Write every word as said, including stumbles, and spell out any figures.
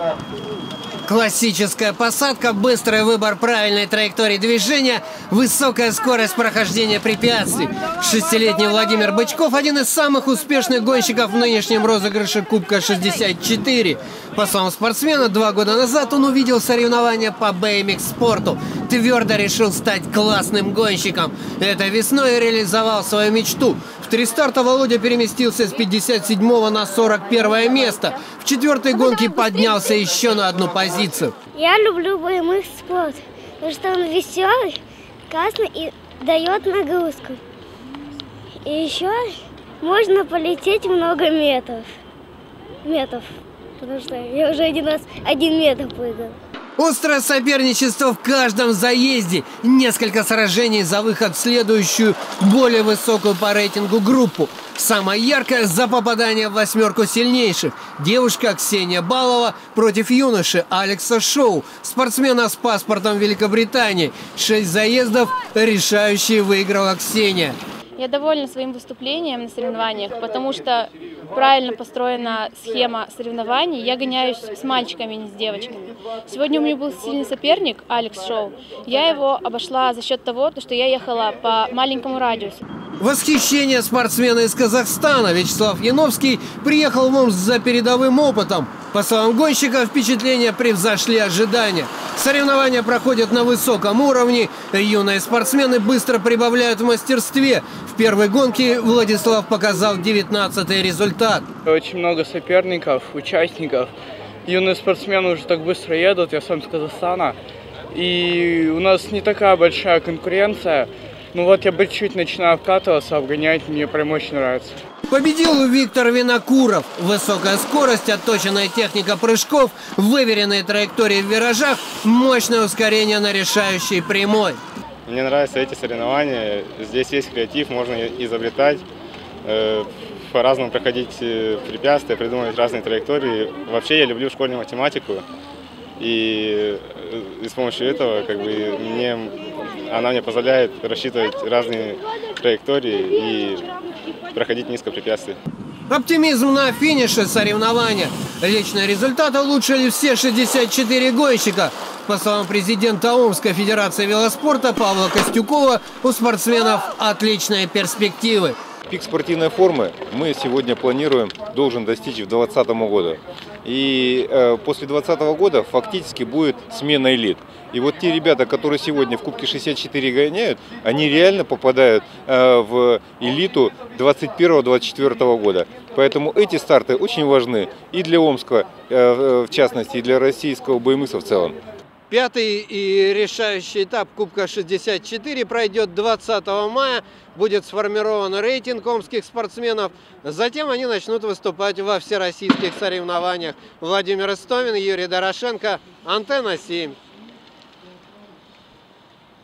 Классическая посадка, быстрый выбор правильной траектории движения, высокая скорость прохождения препятствий. Шестилетний Владимир Бычков – один из самых успешных гонщиков в нынешнем розыгрыше Кубка шестьдесят четыре. По словам спортсмена, два года назад он увидел соревнования по би эм икс-спорту. Твердо решил стать классным гонщиком. Этой весной реализовал свою мечту. В три старта Володя переместился с пятьдесят седьмого на сорок первое место. В четвертой гонке поднялся еще на одну позицию. Я люблю би эм икс-спорт, потому что он веселый, классный и дает нагрузку. И еще можно полететь много метров. Метров. Потому что я уже один раз один метр прыгал. Острое соперничество в каждом заезде. Несколько сражений за выход в следующую, более высокую по рейтингу группу. Самая яркая за попадание в восьмерку сильнейших. Девушка Ксения Балова против юноши Алекса Шоу, спортсмена с паспортом Великобритании. Шесть заездов, решающие выиграла Ксения. Я довольна своим выступлением на соревнованиях, потому что правильно построена схема соревнований. Я гоняюсь с мальчиками, а не с девочками. Сегодня у меня был сильный соперник, Алекс Шоу. Я его обошла за счет того, что я ехала по маленькому радиусу. Восхищение спортсмена из Казахстана. Вячеслав Яновский приехал в Омск за передовым опытом. По словам гонщика, впечатления превзошли ожидания. Соревнования проходят на высоком уровне. Юные спортсмены быстро прибавляют в мастерстве. В первой гонке Владислав показал девятнадцатый результат. Очень много соперников, участников. Юные спортсмены уже так быстро едут, я сам из Казахстана. И у нас не такая большая конкуренция. Ну вот я бы чуть начинаю вкатываться, обгонять, мне прям очень нравится. Победил Виктор Винокуров. Высокая скорость, отточенная техника прыжков, выверенные траектории в виражах, мощное ускорение на решающей прямой. Мне нравятся эти соревнования. Здесь есть креатив, можно изобретать, э, по-разному проходить препятствия, придумывать разные траектории. Вообще я люблю школьную математику. И, и с помощью этого как бы, мне, она мне позволяет рассчитывать разные траектории и проходить низко препятствий. Оптимизм на финише соревнования. Личные результаты улучшили все шестьдесят четыре гонщика. По словам президента Омской федерации велоспорта Павла Костюкова, у спортсменов отличные перспективы. Пик спортивной формы мы сегодня планируем должен достичь в двадцатом году. И э, после двадцатого года фактически будет смена элит. И вот те ребята, которые сегодня в Кубке шестьдесят четыре гоняют, они реально попадают э, в элиту двадцать первого — двадцать четвёртого года. Поэтому эти старты очень важны и для Омска, э, в частности, и для российского би эм икс в целом. Пятый и решающий этап Кубка шестьдесят четыре пройдет двадцатого мая. Будет сформирован рейтинг омских спортсменов. Затем они начнут выступать во всероссийских соревнованиях. Владимир Истомин, Юрий Дорошенко, Антенна семь.